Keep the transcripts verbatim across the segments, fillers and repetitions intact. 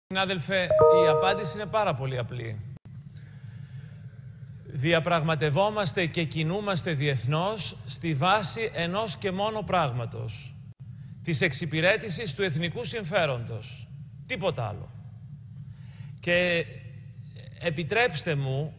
Συνάδελφε, η απάντηση είναι πάρα πολύ απλή. Διαπραγματευόμαστε και κινούμαστε διεθνώς στη βάση ενός και μόνο πράγματος. Της εξυπηρέτησης του εθνικού συμφέροντος. Τίποτα άλλο. Και επιτρέψτε μου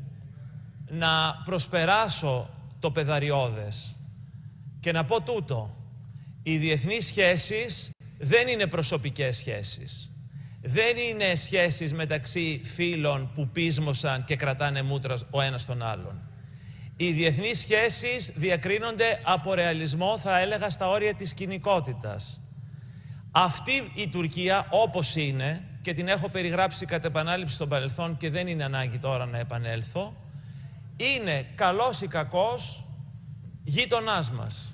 να προσπεράσω το πεδαριώδες και να πω τούτο. Οι διεθνείς σχέσεις δεν είναι προσωπικές σχέσεις. Δεν είναι σχέσεις μεταξύ φίλων που πείσμωσαν και κρατάνε μούτρα ο ένας τον άλλον. Οι διεθνείς σχέσεις διακρίνονται από ρεαλισμό, θα έλεγα, στα όρια της κοινικότητας. Αυτή η Τουρκία, όπως είναι, και την έχω περιγράψει κατ' επανάληψη στο παρελθόν και δεν είναι ανάγκη τώρα να επανέλθω, είναι καλός ή κακός γείτονάς μας.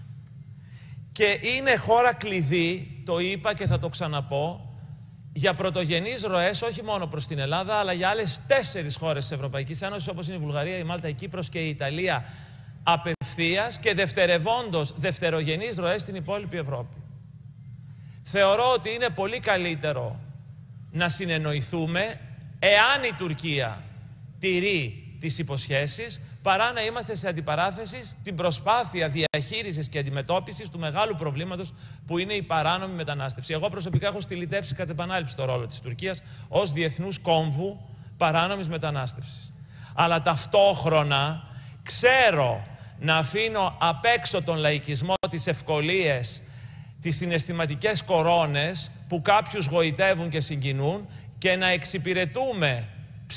Και είναι χώρα κλειδί, το είπα και θα το ξαναπώ, για πρωτογενείς ροές, όχι μόνο προς την Ελλάδα, αλλά για άλλες τέσσερις χώρες της Ευρωπαϊκής Ένωσης, όπως είναι η Βουλγαρία, η Μάλτα, η Κύπρος και η Ιταλία, απευθείας, και δευτερευόντως δευτερογενείς ροές στην υπόλοιπη Ευρώπη. Θεωρώ ότι είναι πολύ καλύτερο να συνεννοηθούμε, εάν η Τουρκία τηρεί τις υποσχέσεις, παρά να είμαστε σε αντιπαράθεση στην προσπάθεια διαχείρισης και αντιμετώπισης του μεγάλου προβλήματος που είναι η παράνομη μετανάστευση. Εγώ προσωπικά έχω στυλιτεύσει κατ' επανάληψη το ρόλο της Τουρκίας ως διεθνούς κόμβου παράνομης μετανάστευσης. Αλλά ταυτόχρονα ξέρω να αφήνω απ' έξω τον λαϊκισμό, τις ευκολίες, τις συναισθηματικές κορώνες που κάποιους γοητεύουν και συγκινούν και να εξυπηρετούμε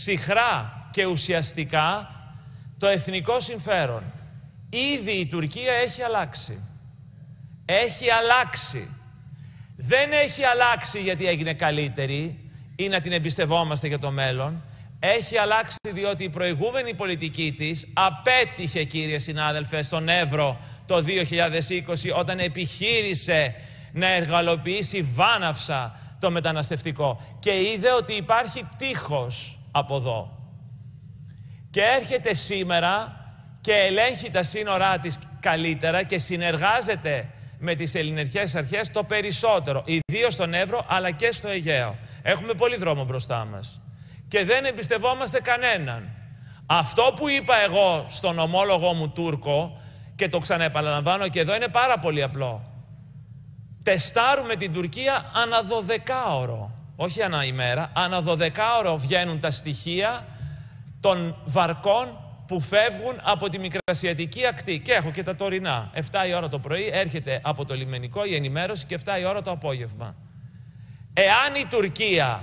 ψυχρά και ουσιαστικά το εθνικό συμφέρον. Ήδη η Τουρκία έχει αλλάξει. Έχει αλλάξει. Δεν έχει αλλάξει γιατί έγινε καλύτερη ή να την εμπιστευόμαστε για το μέλλον. Έχει αλλάξει διότι η προηγούμενη πολιτική της απέτυχε, κύριε συνάδελφε, στον Εύρο το δύο χιλιάδες είκοσι, όταν επιχείρησε να εργαλοποιήσει βάναυσα το μεταναστευτικό και είδε ότι υπάρχει τείχος από εδώ. Και έρχεται σήμερα και ελέγχει τα σύνορά της καλύτερα και συνεργάζεται με τις ελληνικές αρχές το περισσότερο, ιδίως στον Εύρο αλλά και στο Αιγαίο. Έχουμε πολύ δρόμο μπροστά μας και δεν εμπιστευόμαστε κανέναν. Αυτό που είπα εγώ στον ομόλογο μου Τούρκο, και το ξαναεπαναλαμβάνω και εδώ, είναι πάρα πολύ απλό. Τεστάρουμε την Τουρκία ανά δωδεκάωρο, όχι ανά ημέρα, ανά δωδεκάωρο βγαίνουν τα στοιχεία των βαρκών που φεύγουν από τη Μικρασιατική ακτή. Και έχω και τα τωρινά. εφτά η ώρα το πρωί έρχεται από το λιμενικό η ενημέρωση και εφτά η ώρα το απόγευμα. Εάν η Τουρκία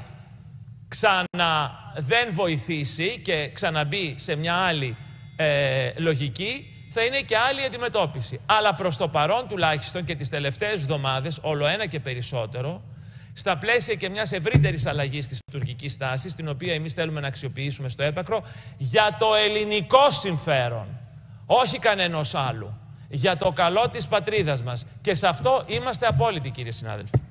ξανα δεν βοηθήσει και ξαναμπεί σε μια άλλη ε, λογική, θα είναι και άλλη αντιμετώπιση. Αλλά προς το παρόν τουλάχιστον και τις τελευταίες εβδομάδες, όλο ένα και περισσότερο, στα πλαίσια και μιας ευρύτερης αλλαγής της τουρκικής στάσης, την οποία εμείς θέλουμε να αξιοποιήσουμε στο έπακρο, για το ελληνικό συμφέρον, όχι κανενός άλλου, για το καλό της πατρίδας μας. Και σε αυτό είμαστε απόλυτοι, κύριε συνάδελφοι.